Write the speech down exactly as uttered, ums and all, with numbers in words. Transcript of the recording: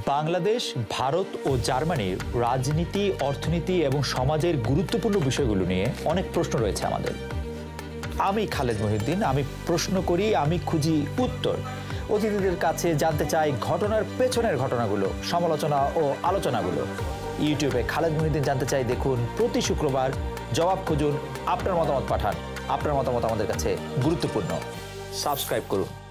বাংলাদেশ, ভারত ও জার্মানির রাজনীতি, অর্থনীতি এবং সমাজের গুরুত্বপূর্ণ বিষয়গুলো নিয়ে অনেক প্রশ্ন রয়েছে আমাদের। আমি খালেদ মহিউদ্দিন, আমি প্রশ্ন করি, আমি খুঁজি উত্তর। অতিথিদের কাছে জানতে চাই ঘটনার পেছনের ঘটনাগুলো, সমালোচনা ও আলোচনাগুলো। ইউটিউবে খালেদ মহিউদ্দিন জানতে চাই দেখুন প্রতি শুক্রবার। জবাব খুঁজুন, আপনার মতামত পাঠান। আপনার মতামত আমাদের কাছে গুরুত্বপূর্ণ। সাবস্ক্রাইব করুন।